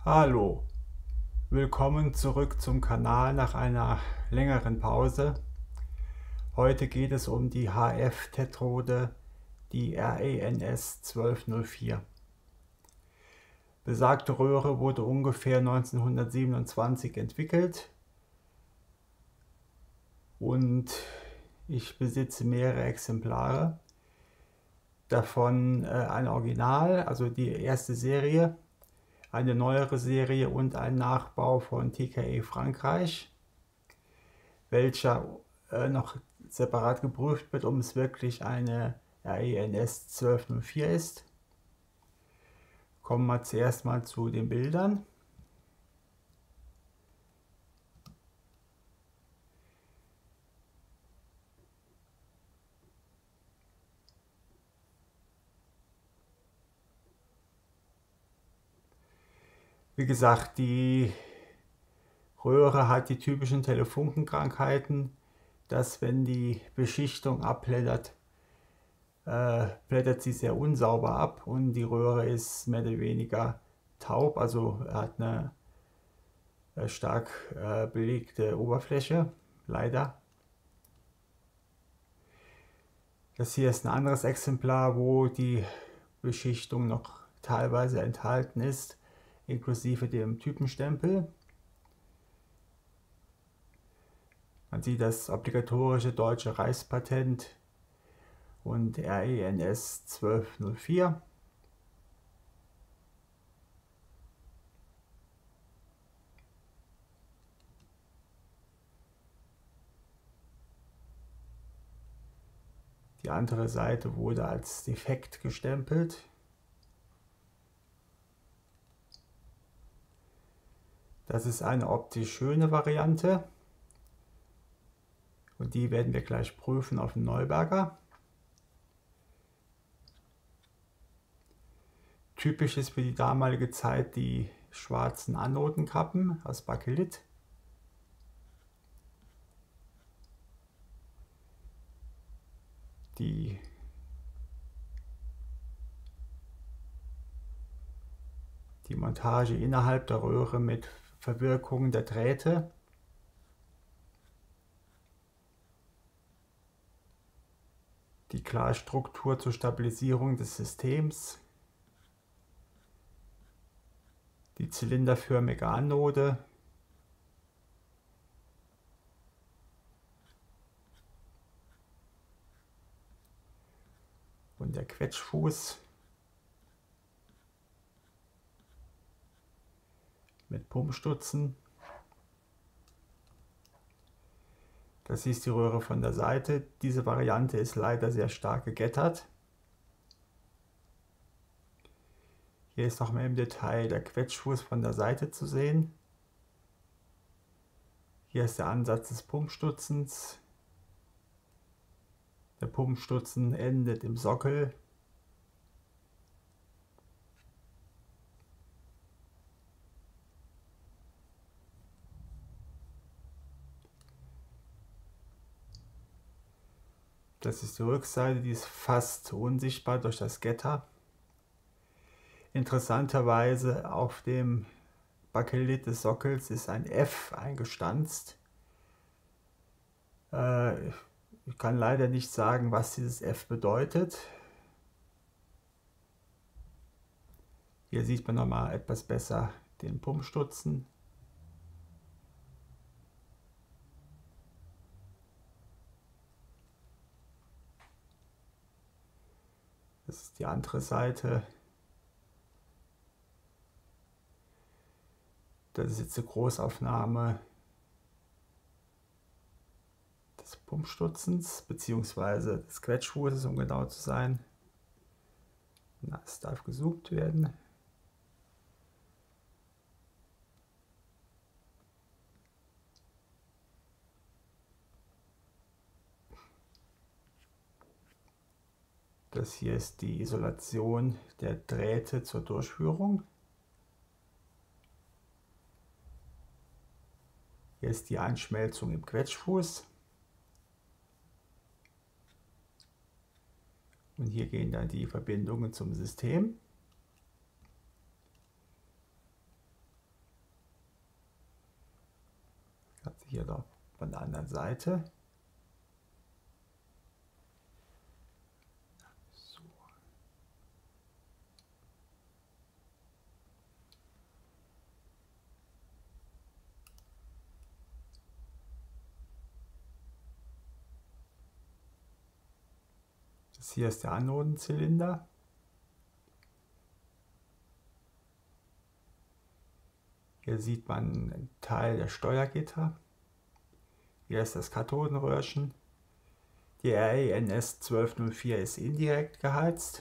Hallo, willkommen zurück zum Kanal nach einer längeren Pause. Heute geht es um die HF-Tetrode, die RENS 1204. Besagte Röhre wurde ungefähr 1927 entwickelt und ich besitze mehrere Exemplare. Davon ein Original, also die erste Serie, eine neuere Serie und ein Nachbau von TKE Frankreich, welcher noch separat geprüft wird, ob es wirklich eine RENS 1204 ist. Kommen wir zuerst mal zu den Bildern. Wie gesagt, die Röhre hat die typischen Telefunkenkrankheiten, dass wenn die Beschichtung abblättert, blättert sie sehr unsauber ab und die Röhre ist mehr oder weniger taub, also hat eine stark belegte Oberfläche, leider. Das hier ist ein anderes Exemplar, wo die Beschichtung noch teilweise enthalten ist, inklusive dem Typenstempel. Man sieht das obligatorische deutsche Reichspatent und RENS 1204. Die andere Seite wurde als defekt gestempelt. Das ist eine optisch schöne Variante und die werden wir gleich prüfen auf dem Neuberger. Typisch ist für die damalige Zeit die schwarzen Anodenkappen aus Bakelit. Die Montage innerhalb der Röhre mit Verwirkung der Drähte. Die Klarstruktur zur Stabilisierung des Systems. Die zylinderförmige Anode. Und der Quetschfuß mit Pumpstutzen. Das ist die Röhre von der Seite. Diese Variante ist leider sehr stark gegettert. Hier ist noch mehr im Detail der Quetschfuß von der Seite zu sehen. Hier ist der Ansatz des Pumpstutzens. Der Pumpstutzen endet im Sockel. Das ist die Rückseite, die ist fast unsichtbar durch das Getter. Interessanterweise auf dem Bakelit des Sockels ist ein F eingestanzt. Ich kann leider nicht sagen, was dieses F bedeutet. Hier sieht man nochmal etwas besser den Pumpstutzen. Das ist die andere Seite. Das ist jetzt eine Großaufnahme des Pumpstutzens bzw. des Quetschfußes, um genau zu sein. Na, es darf gezoomt werden. Das hier ist die Isolation der Drähte zur Durchführung. Hier ist die Einschmelzung im Quetschfuß. Und hier gehen dann die Verbindungen zum System. Hier noch von der anderen Seite. So. Das hier ist der Anodenzylinder. Hier sieht man einen Teil der Steuergitter. Hier ist das Kathodenröhrchen. Die RENS 1204 ist indirekt geheizt.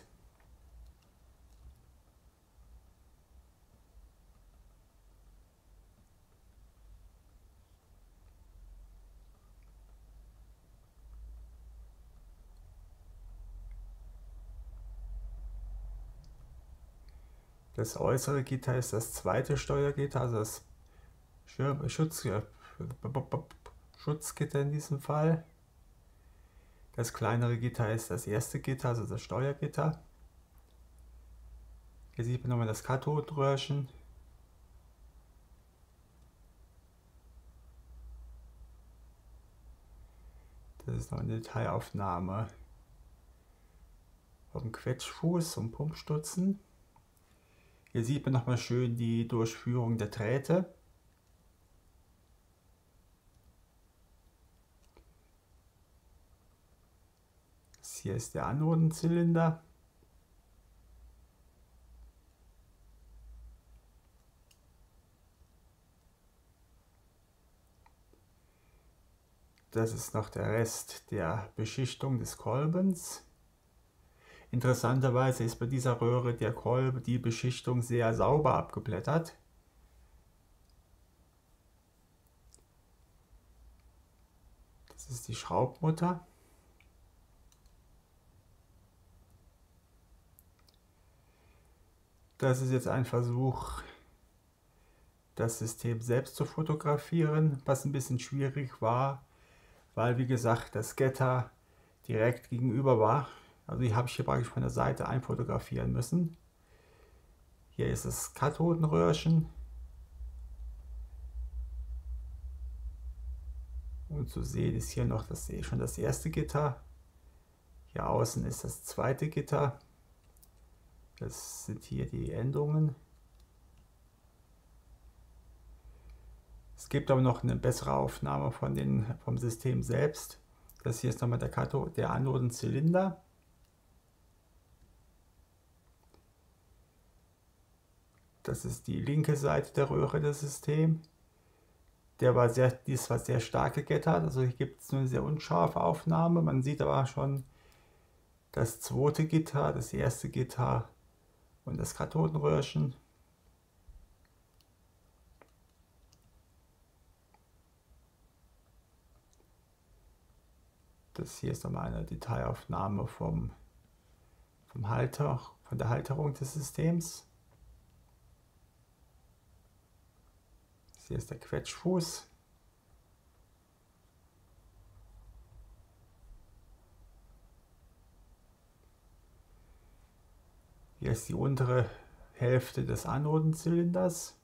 Das äußere Gitter ist das zweite Steuergitter, also das Schutzgitter in diesem Fall. Das kleinere Gitter ist das erste Gitter, also das Steuergitter. Hier sieht man nochmal das Kathodenröhrchen. Das ist noch eine Detailaufnahme vom Quetschfuß und Pumpstutzen. Hier sieht man nochmal schön die Durchführung der Drähte. Das hier ist der Anodenzylinder. Das ist noch der Rest der Beschichtung des Kolbens. Interessanterweise ist bei dieser Röhre der Kolbe die Beschichtung sehr sauber abgeblättert. Das ist die Schraubmutter. Das ist jetzt ein Versuch, das System selbst zu fotografieren, was ein bisschen schwierig war, weil wie gesagt das Gitter direkt gegenüber war. Also die habe ich hier praktisch von der Seite einfotografieren müssen. Hier ist das Kathodenröhrchen. Und zu sehen ist hier noch schon das erste Gitter. Hier außen ist das zweite Gitter. Das sind hier die Endungen. Es gibt aber noch eine bessere Aufnahme vom System selbst. Das hier ist nochmal der Anodenzylinder. Das ist die linke Seite der Röhre des Systems. Dies war sehr stark gegettert, also hier gibt es nur eine sehr unscharfe Aufnahme. Man sieht aber schon das zweite Gitter, das erste Gitter und das Kathodenröhrchen. Das hier ist nochmal eine Detailaufnahme vom Halter, von der Halterung des Systems. Hier ist der Quetschfuß. Hier ist die untere Hälfte des Anodenzylinders.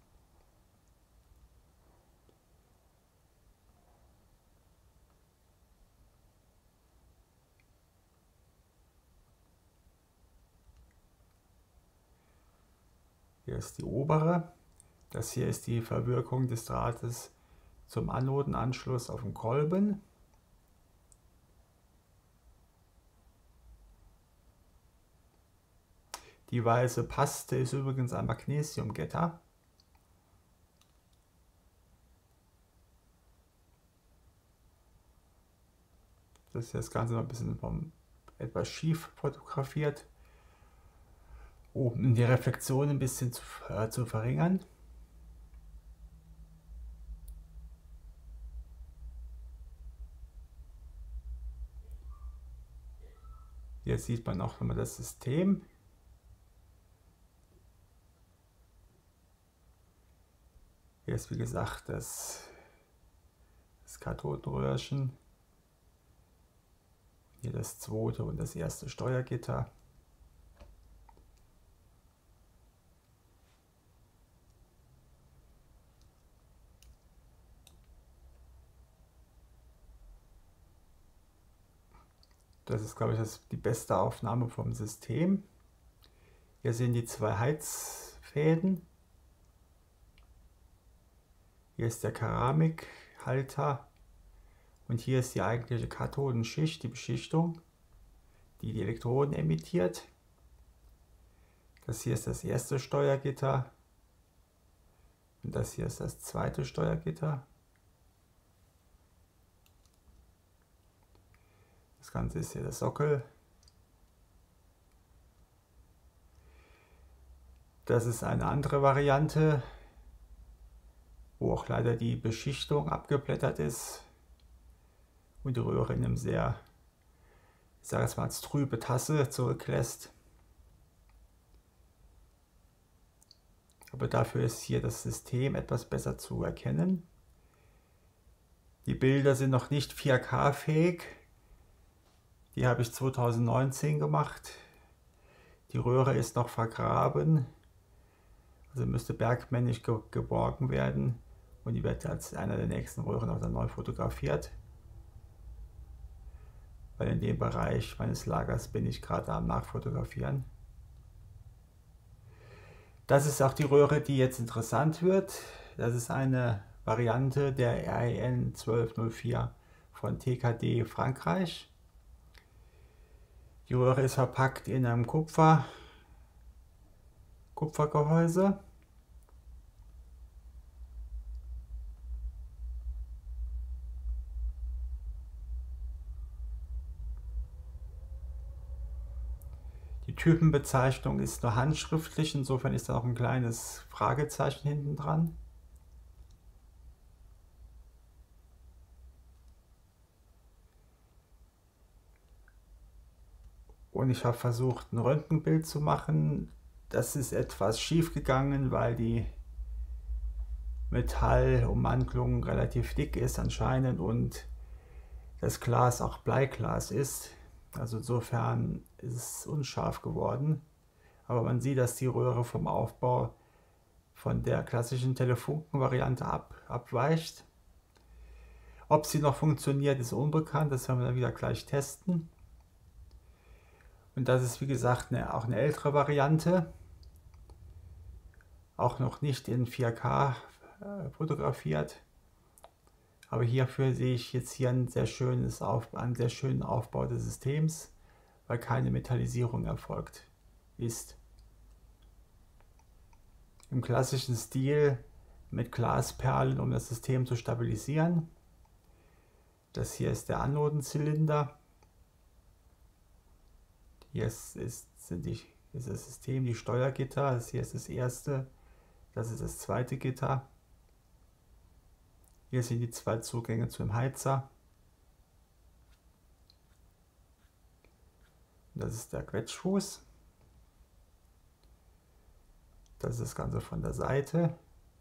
Hier ist die obere. Das hier ist die Verwirkung des Drahtes zum Anodenanschluss auf dem Kolben. Die weiße Paste ist übrigens ein Magnesiumgitter. Das ist das Ganze noch ein bisschen etwas schief fotografiert, um die Reflexion ein bisschen zu verringern. Hier sieht man auch nochmal das System. Hier ist wie gesagt das Kathodenröhrchen. Hier das zweite und das erste Steuergitter. Das ist, glaube ich, die beste Aufnahme vom System. Hier sind die zwei Heizfäden. Hier ist der Keramikhalter. Und hier ist die eigentliche Kathodenschicht, die Beschichtung, die die Elektroden emittiert. Das hier ist das erste Steuergitter. Und das hier ist das zweite Steuergitter. Das Ganze ist hier der Sockel. Das ist eine andere Variante, wo auch leider die Beschichtung abgeblättert ist und die Röhre in einem sehr, ich sage es mal, als trübe Tasse zurücklässt. Aber dafür ist hier das System etwas besser zu erkennen. Die Bilder sind noch nicht 4K-fähig. Die habe ich 2019 gemacht. Die Röhre ist noch vergraben. Also müsste bergmännisch geborgen werden. Und die wird als einer der nächsten Röhren auch dann neu fotografiert. Weil in dem Bereich meines Lagers bin ich gerade am Nachfotografieren. Das ist auch die Röhre, die jetzt interessant wird. Das ist eine Variante der REN 1204 von TKD Frankreich. Die Röhre ist verpackt in einem Kupfergehäuse. Die Typenbezeichnung ist nur handschriftlich, insofern ist da auch ein kleines Fragezeichen hinten dran. Und ich habe versucht, ein Röntgenbild zu machen. Das ist etwas schief gegangen, weil die Metallummantelung relativ dick ist anscheinend und das Glas auch Bleiglas ist. Also insofern ist es unscharf geworden. Aber man sieht, dass die Röhre vom Aufbau von der klassischen Telefunken-Variante abweicht. Ob sie noch funktioniert, ist unbekannt. Das werden wir dann wieder gleich testen. Und das ist, wie gesagt, auch eine ältere Variante. Auch noch nicht in 4K fotografiert. Aber hierfür sehe ich jetzt hier einen sehr schönen Aufbau des Systems, weil keine Metallisierung erfolgt ist. Im klassischen Stil mit Glasperlen, um das System zu stabilisieren. Das hier ist der Anodenzylinder. Hier ist das System, die Steuergitter. Das hier ist das erste, das ist das zweite Gitter. Hier sind die zwei Zugänge zum Heizer. Das ist der Quetschfuß. Das ist das Ganze von der Seite.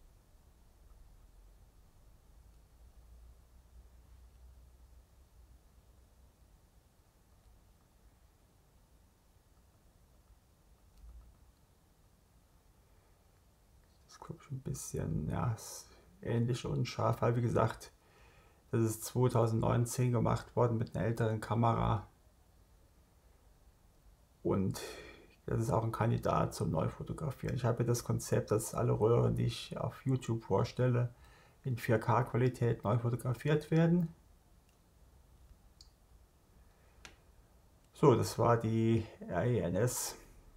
Das ist, glaube ich, ein bisschen, ja, ähnlich unscharf, weil wie gesagt, das ist 2019 gemacht worden mit einer älteren Kamera. Und das ist auch ein Kandidat zum Neufotografieren. Ich habe das Konzept, dass alle Röhren, die ich auf YouTube vorstelle, in 4K-Qualität neu fotografiert werden. So, das war die RENS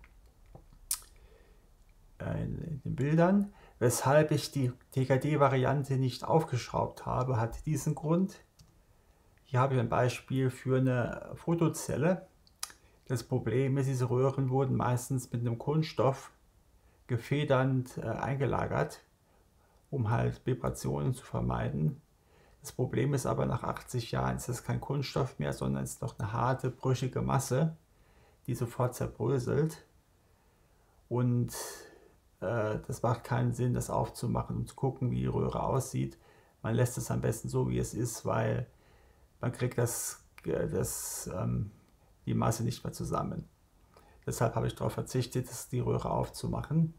in den Bildern. Weshalb ich die TKD-Variante nicht aufgeschraubt habe, hat diesen Grund. Hier habe ich ein Beispiel für eine Fotozelle. Das Problem ist, diese Röhren wurden meistens mit einem Kunststoff gefedernd eingelagert, um halt Vibrationen zu vermeiden. Das Problem ist aber, nach 80 Jahren ist das kein Kunststoff mehr, sondern ist noch eine harte, brüchige Masse, die sofort zerbröselt. Und das macht keinen Sinn, das aufzumachen und zu gucken, wie die Röhre aussieht. Man lässt es am besten so, wie es ist, weil man kriegt die Masse nicht mehr zusammen. Deshalb habe ich darauf verzichtet, die Röhre aufzumachen.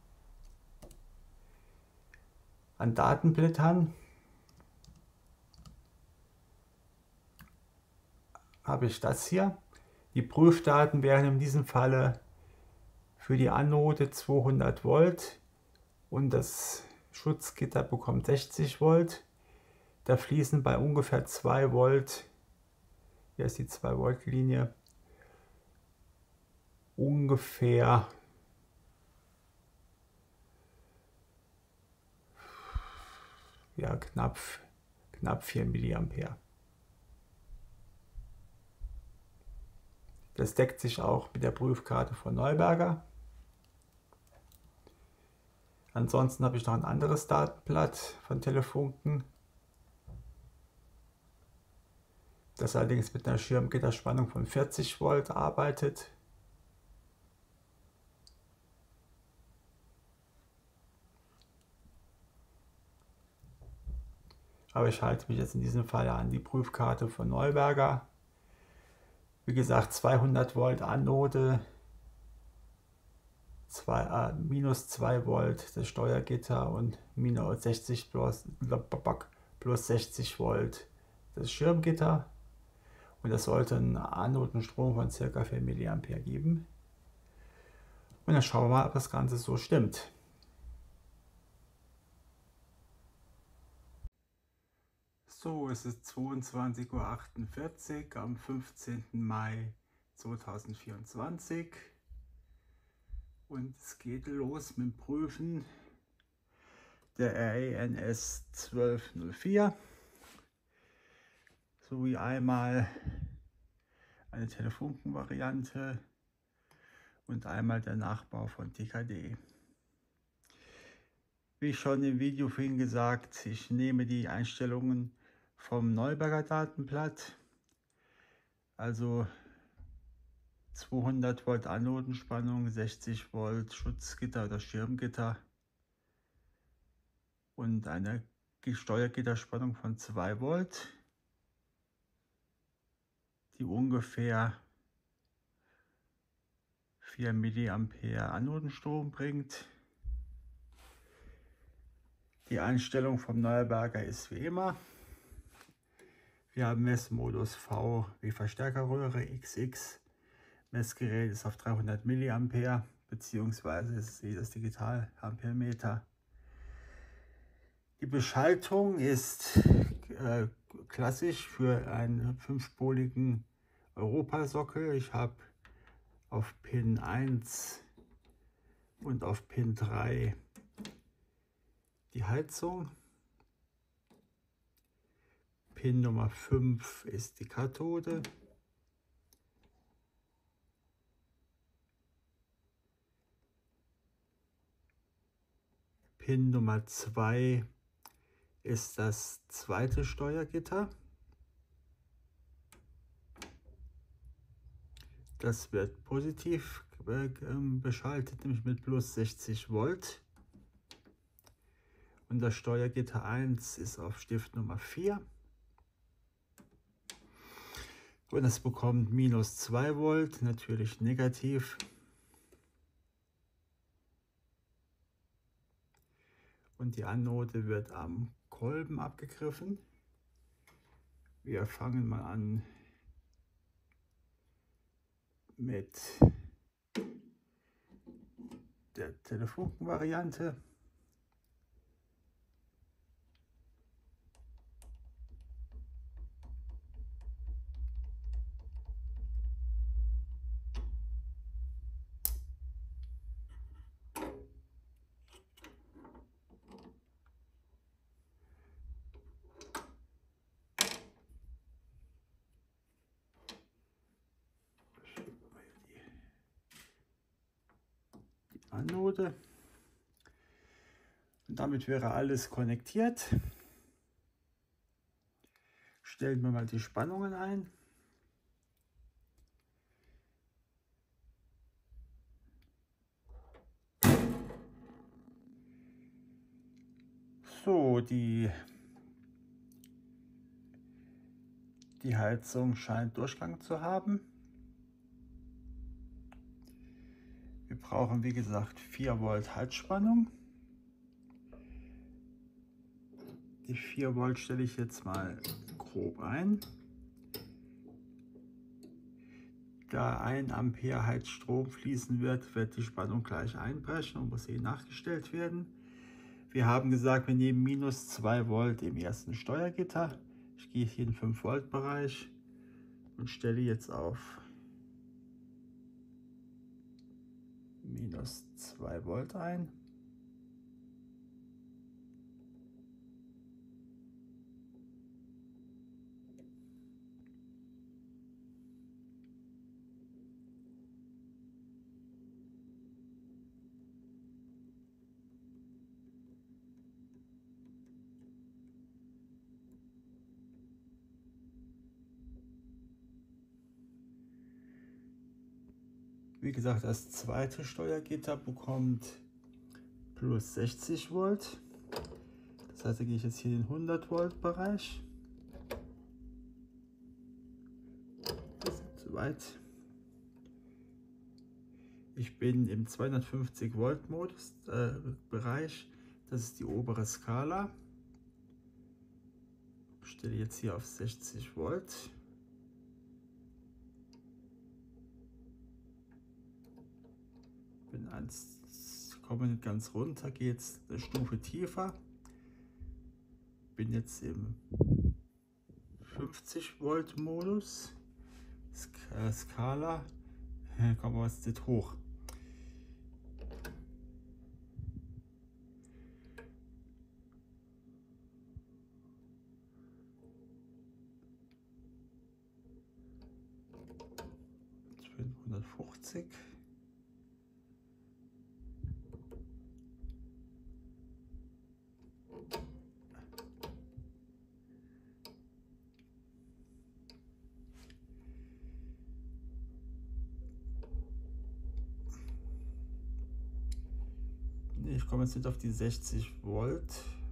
An Datenblättern habe ich das hier. Die Prüfdaten wären in diesem Falle für die Anode 200 Volt und das Schutzgitter bekommt 60 Volt. Da fließen bei ungefähr 2 Volt, hier ist die 2 Volt Linie, ungefähr ja, knapp 4 Milliampere. Das deckt sich auch mit der Prüfkarte von Neuberger. Ansonsten habe ich noch ein anderes Datenblatt von Telefunken, das allerdings mit einer Schirmgitterspannung von 40 Volt arbeitet. Aber ich halte mich jetzt in diesem Fall an die Prüfkarte von Neuberger. Wie gesagt, 200 Volt Anode, minus 2 Volt das Steuergitter und minus 60 plus 60 Volt das Schirmgitter. Und das sollte einen Anodenstrom von ca. 4 mA geben. Und dann schauen wir mal, ob das Ganze so stimmt. So, es ist 22:48 Uhr am 15. Mai 2024 und es geht los mit dem Prüfen der RENS 1204 sowie einmal eine Telefunken-Variante und einmal der Nachbau von TKD. Wie schon im Video vorhin gesagt, ich nehme die Einstellungen vom Neuberger Datenblatt, also 200 Volt Anodenspannung, 60 Volt Schutzgitter oder Schirmgitter und eine Steuergitterspannung von 2 Volt, die ungefähr 4 mA Anodenstrom bringt. Die Einstellung vom Neuberger ist wie immer. Wir haben Messmodus V wie Verstärkerröhre, XX. Messgerät ist auf 300 mA, beziehungsweise ist das Digital-Ampermeter. Die Beschaltung ist klassisch für einen 5-poligen Europasockel. Ich habe auf Pin 1 und auf Pin 3 die Heizung. Pin Nummer 5 ist die Kathode. Pin Nummer 2 ist das zweite Steuergitter. Das wird positiv beschaltet, nämlich mit plus 60 Volt. Und das Steuergitter 1 ist auf Stift Nummer 4. Und es bekommt minus 2 Volt, natürlich negativ. Und die Anode wird am Kolben abgegriffen. Wir fangen mal an mit der Telefunken-Variante. Anode. Und damit wäre alles konnektiert. Stellen wir mal die Spannungen ein. So, die Heizung scheint Durchgang zu haben. Wir brauchen, wie gesagt, 4 Volt Heizspannung. Die 4 Volt stelle ich jetzt mal grob ein. da 1 Ampere Heizstrom fließen wird, wird die Spannung gleich einbrechen und muss nachgestellt werden. Wir haben gesagt, wir nehmen minus 2 Volt im ersten Steuergitter. Ich gehe hier in den 5 Volt Bereich und stelle jetzt auf minus 2 Volt ein. Wie gesagt, das zweite Steuergitter bekommt plus 60 Volt. Das heißt, da gehe ich jetzt hier in den 100 Volt Bereich. Das ist zu weit. Ich bin im 250 Volt Modus Bereich. Das ist die obere Skala. Ich stelle jetzt hier auf 60 Volt. Komme nicht ganz runter, gehe jetzt eine Stufe tiefer. Bin jetzt im 50 Volt Modus. Skala. Kommen wir jetzt nicht hoch. Jetzt 550. Ich komme jetzt nicht auf die 60 Volt.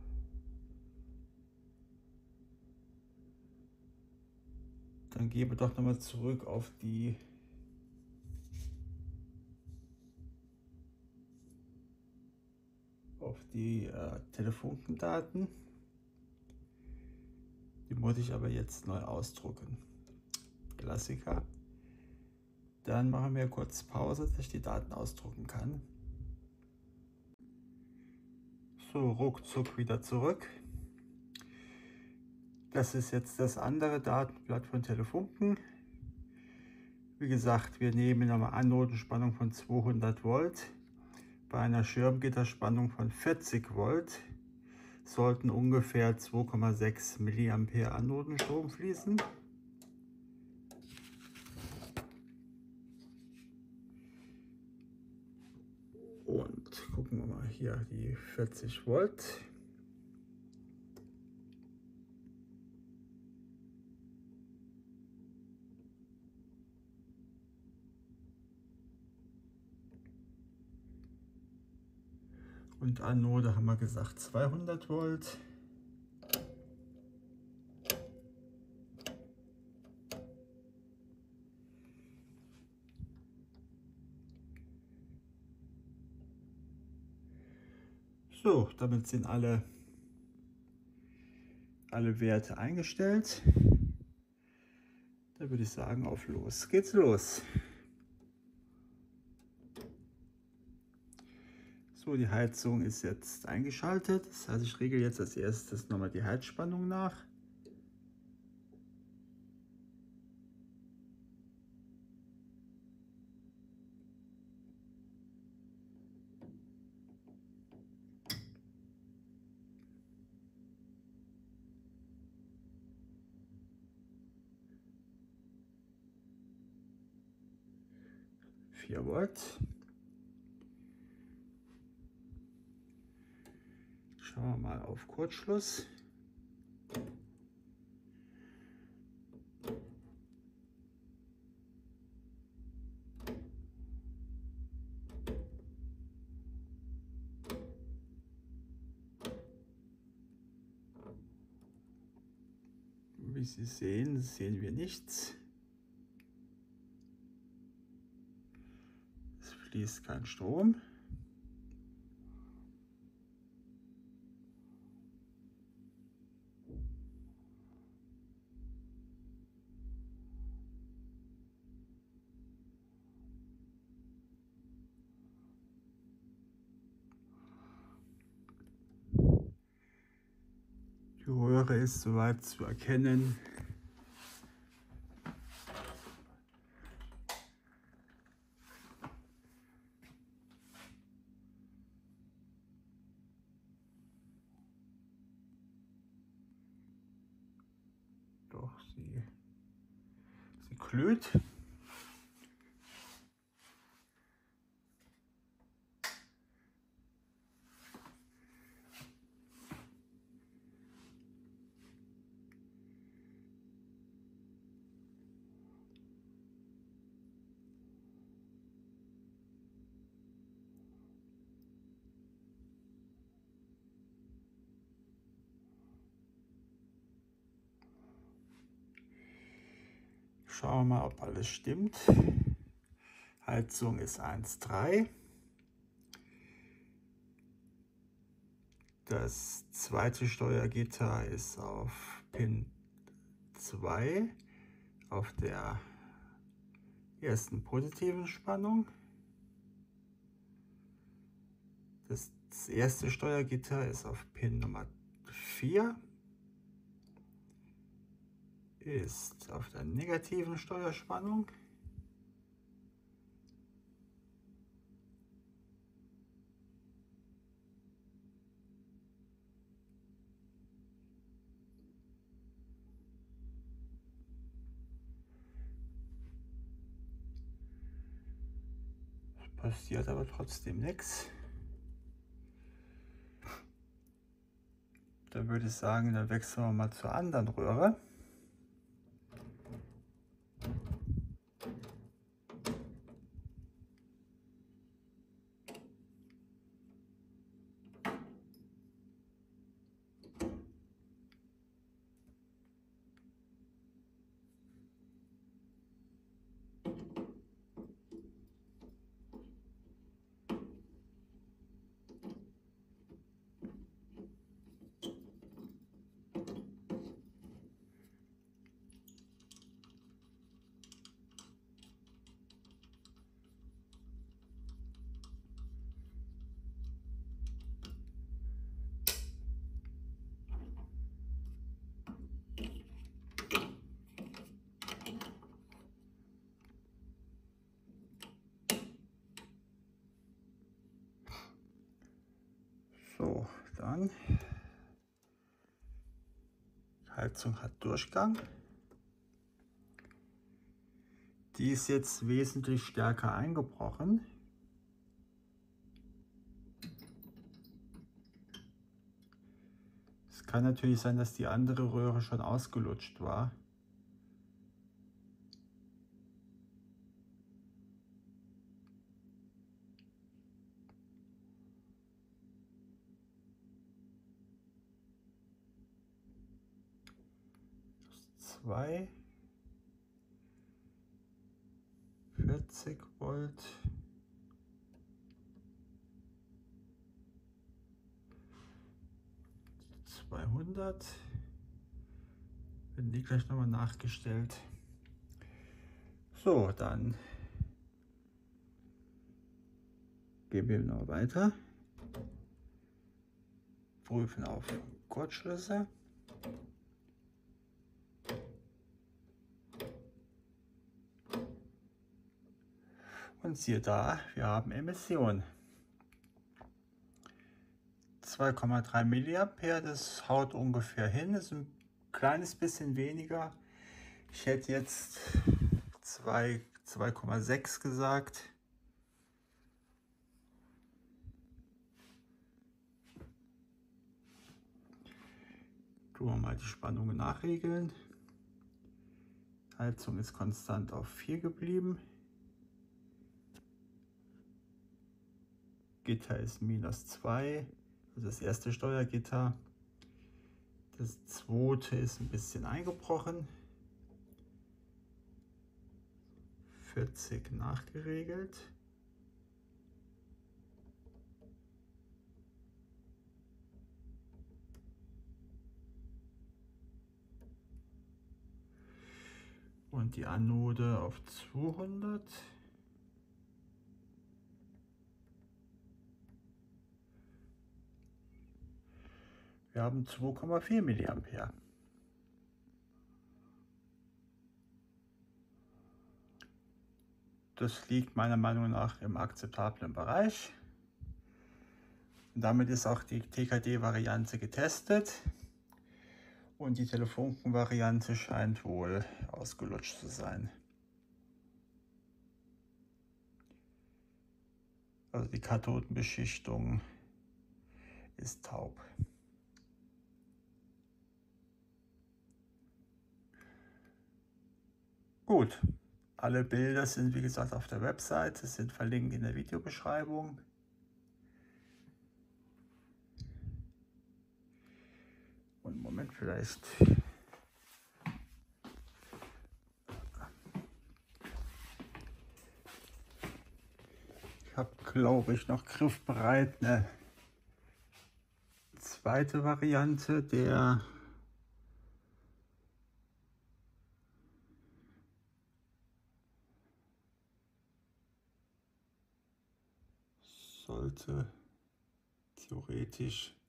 Dann gehen wir doch nochmal zurück auf die Telefondaten. Die muss ich aber jetzt neu ausdrucken. Klassiker. Dann machen wir kurz Pause, dass ich die Daten ausdrucken kann. So, ruckzuck wieder zurück. Das ist jetzt das andere Datenblatt von Telefunken. Wie gesagt, wir nehmen eine Anodenspannung von 200 Volt. Bei einer Schirmgitterspannung von 40 Volt sollten ungefähr 2,6 Milliampere Anodenstrom fließen. Und gucken wir mal hier die 40 Volt. Und Anode haben wir gesagt 200 Volt. So, damit sind alle Werte eingestellt. Da würde ich sagen, auf los geht's los. So, die Heizung ist jetzt eingeschaltet. Das heißt, ich regle jetzt als erstes nochmal die Heizspannung nach. Volt. Schauen wir mal auf Kurzschluss. Wie Sie sehen, sehen wir nichts. Es fließt kein Strom. Röhre ist soweit zu erkennen. Doch, sie glüht. Schauen wir mal, ob alles stimmt. Heizung ist 1,3. Das zweite Steuergitter ist auf Pin 2 auf der ersten positiven Spannung. Das erste Steuergitter ist auf Pin Nummer 4. Ist auf der negativen Steuerspannung. Passiert aber trotzdem nichts. Dann würde ich sagen, dann wechseln wir mal zur anderen Röhre. So, dann Heizung hat Durchgang. Die ist jetzt wesentlich stärker eingebrochen. Es kann natürlich sein, dass die andere Röhre schon ausgelutscht war. Das 40 Volt. (200). Werden die gleich nochmal nachgestellt. So, dann gehen wir noch weiter. Prüfen auf Kurzschlüsse. Und siehe da, wir haben Emission. 2,3 mA, das haut ungefähr hin, ist ein kleines bisschen weniger. Ich hätte jetzt 2,6 gesagt. Tun wir mal die Spannungen nachregeln. Heizung ist konstant auf 4 geblieben. Gitter ist -2, also das erste Steuergitter. Das zweite ist ein bisschen eingebrochen. 40 nachgeregelt. Und die Anode auf 200. Wir haben 2,4 mA. Das liegt meiner Meinung nach im akzeptablen Bereich. Und damit ist auch die TKD-Variante getestet. Und die Telefunken-Variante scheint wohl ausgelutscht zu sein. Also die Kathodenbeschichtung ist taub. Gut, alle Bilder sind wie gesagt auf der Website, sind verlinkt in der Videobeschreibung. Und Moment, vielleicht. Ich habe, glaube ich, noch griffbereit eine zweite Variante der sollte theoretisch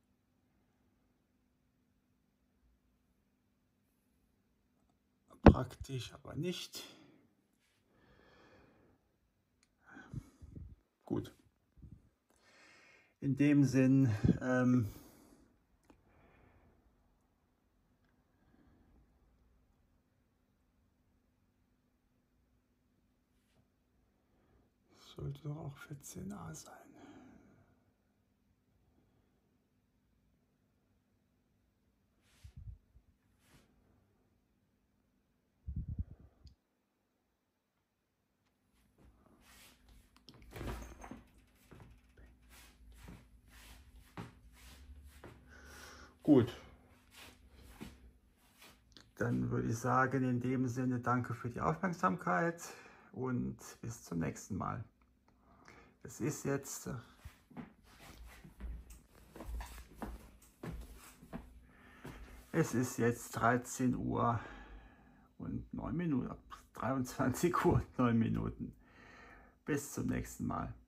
praktisch, aber nicht. Gut. In dem Sinn, sollte doch auch 14a sein. Gut, dann würde ich sagen, in dem Sinne danke für die Aufmerksamkeit und bis zum nächsten Mal. Es ist jetzt 13 Uhr und 9 Minuten, 23 Uhr und 9 Minuten. Bis zum nächsten Mal.